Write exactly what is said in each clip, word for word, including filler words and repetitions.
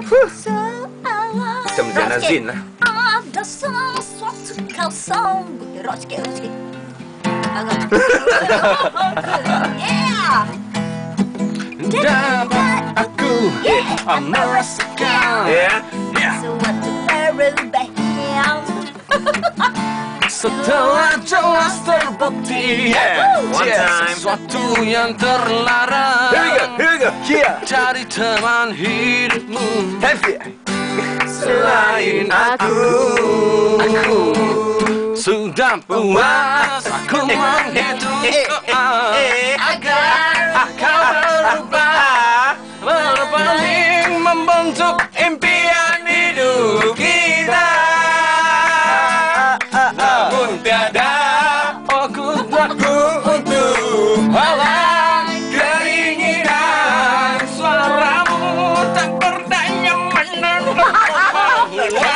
Macam Zainal Zin lah. Ada sesuatu kau sambut. Rock sikit, rock sikit. Yeah. Dapat aku merasakan Ya. Sesuatu baru baik. setelah jelas terbukti One time. sesuatu yang terlarang. Here we go, here we go. Here. Cari teman hidupmu Happy. selain aku. Aku sudah puas aku menghitung agar kau berubah, berbanding membentuk impian hidup kita. Namun tiada aku untuk halang keinginan. Suaramu tak berdaya menentukan.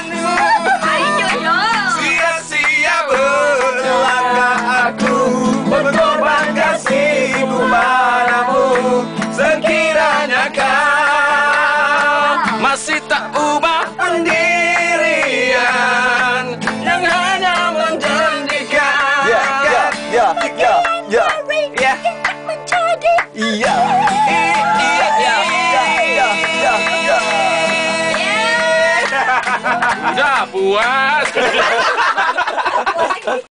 Sia-sia belaka aku berkorban kasihku padamu. Sekiranya kau masih tak ubah pendirian yang hanya menjanjikan. Ya, ya, ya, ya, ya. Ya. Menjadi. Iya. I- i- Ya, ya, ya, ya, ya. Udah puas.